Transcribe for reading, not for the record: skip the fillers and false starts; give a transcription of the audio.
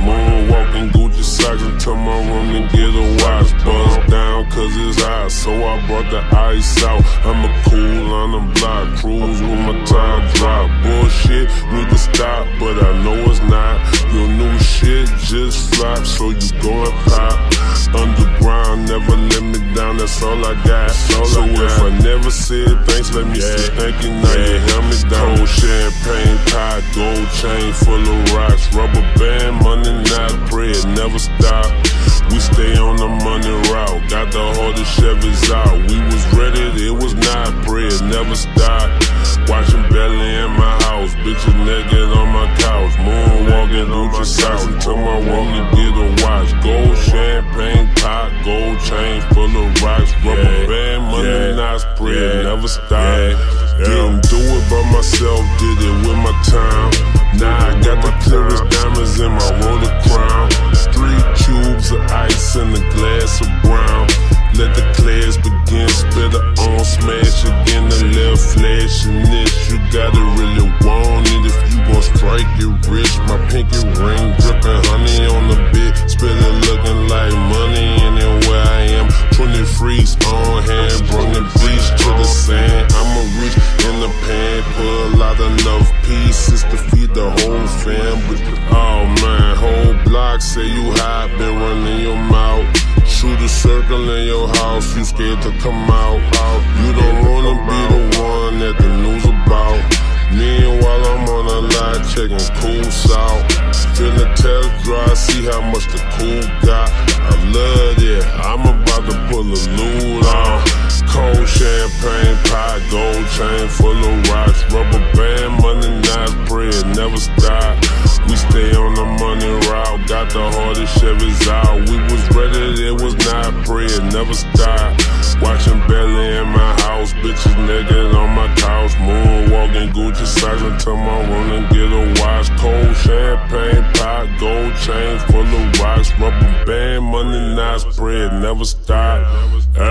Moonwalking Gucci socks into my room and get a watch. Buzz down cause it's hot, so I brought the ice out. I'm a cool on the block, cruise with my top drop. Bullshit need to stop, but I know it's not. Your new shit just flopped, so you going pop. Underground, never let me down, that's all I got. So if I never said thanks, let me say thank you, now you held me down. Cold champagne pot, gold chain full of rocks. Rubber band, money not bread, never stop. We stay on the money route, got the hardest Chevys out. We was ready, it was not bread, never stop. Watching Belly in my house, bitches naked on my couch. Moonwalking Gucci socks into my room to get a watch. Gold champagne pot, gold chain full of rocks. Rubber band, money not spread, never stop. Didn't do it by myself, did it with my time. Now I got the clearest diamonds in my roller crown. 3 cubes of ice in a glass of brown. Let the class begin, spit it on, smash again, the left flash and this. You gotta really want it if you gon' strike it rich. My pinky ring drippin' honey on the bed, spit it looking like money anywhere I am. 20 freaks on hand, bring the beach to the sand. I'ma reach in the pan, put a lot enough pieces to feed the whole fam. Oh man, whole block say you hot, been running your mouth. Shoot a circle in your house, you scared to come out. You don't wanna be the one that the news about. Meanwhile I'm on a line checking cool south. Finna test drive, see how much the cool got. I love it, I'm about to pull a loot out. Cold champagne pot, gold chain full of rocks. Rubber band, money not bread, never stop. We stay on the money route, got the hardest Chevys out. We was ready, it was not bread, never stop. Watching Belly in my house, bitches naked on my couch. Moonwalking Gucci socks into my room and get a watch. Cold champagne pot, gold chain full of rocks. Rubber band, money not spread, never stop.